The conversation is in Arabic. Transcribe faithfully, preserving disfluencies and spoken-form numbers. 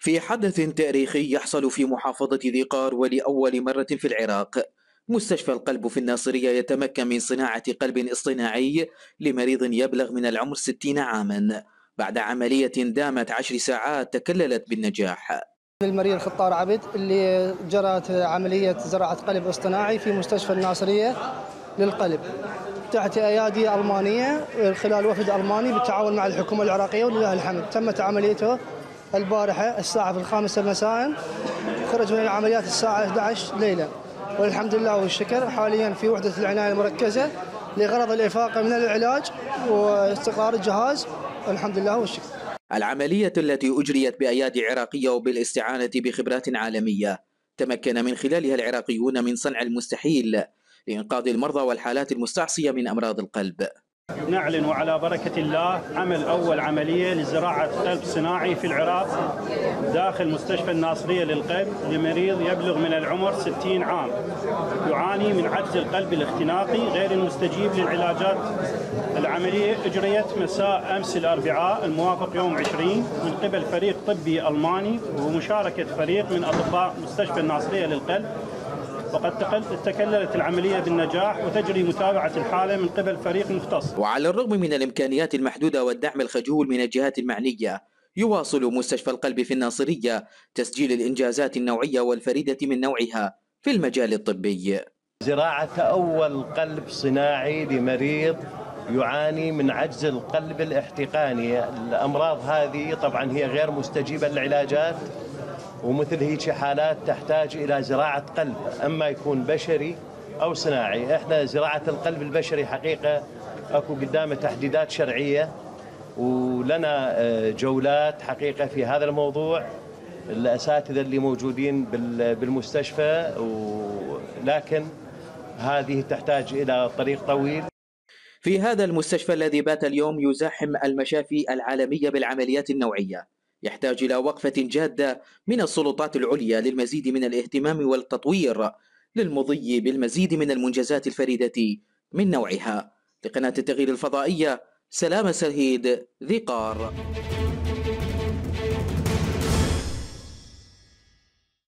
في حدث تاريخي يحصل في محافظة ذي قار ولأول مرة في العراق، مستشفى القلب في الناصرية يتمكن من صناعة قلب اصطناعي لمريض يبلغ من العمر ستين عاما بعد عملية دامت عشر ساعات تكللت بالنجاح. المريض خطار عبد اللي جرت عملية زراعة قلب اصطناعي في مستشفى الناصرية للقلب تحت أيادي ألمانية خلال وفد ألماني بالتعاون مع الحكومة العراقية، ولله الحمد تمت عمليته البارحة الساعة في الخامسة مساء، خرج من العمليات الساعة إحدى عشرة ليلة، والحمد لله والشكر. حاليا في وحدة العناية المركزة لغرض الإفاقة من العلاج واستقرار الجهاز، والحمد لله والشكر. العملية التي أجريت بأيادي عراقية وبالاستعانة بخبرات عالمية تمكن من خلالها العراقيون من صنع المستحيل لإنقاذ المرضى والحالات المستعصية من أمراض القلب. نعلن على بركة الله عمل أول عملية لزراعة قلب صناعي في العراق داخل مستشفى الناصرية للقلب لمريض يبلغ من العمر ستين عام يعاني من عجز القلب الاختناقي غير المستجيب للعلاجات. العملية أجريت مساء أمس الأربعاء الموافق يوم عشرين من قبل فريق طبي ألماني ومشاركة فريق من أطباء مستشفى الناصرية للقلب، وقد تكللت العملية بالنجاح وتجري متابعة الحالة من قبل فريق مختص. وعلى الرغم من الإمكانيات المحدودة والدعم الخجول من الجهات المعنية، يواصل مستشفى القلب في الناصرية تسجيل الإنجازات النوعية والفريدة من نوعها في المجال الطبي. زراعة أول قلب صناعي لمريض يعاني من عجز القلب الاحتقاني. الأمراض هذه طبعا هي غير مستجيبة للعلاجات، ومثل هيك حالات تحتاج إلى زراعة قلب، أما يكون بشري أو صناعي. إحنا زراعة القلب البشري حقيقة أكو قدامه تحديدات شرعية، ولنا جولات حقيقة في هذا الموضوع الأساتذة اللي موجودين بالمستشفى، ولكن هذه تحتاج إلى طريق طويل. في هذا المستشفى الذي بات اليوم يزاحم المشافي العالمية بالعمليات النوعية، يحتاج إلى وقفة جادة من السلطات العليا للمزيد من الاهتمام والتطوير للمضي بالمزيد من المنجزات الفريدة من نوعها. لقناة التغيير الفضائية، سلام سهيد، ذي قار.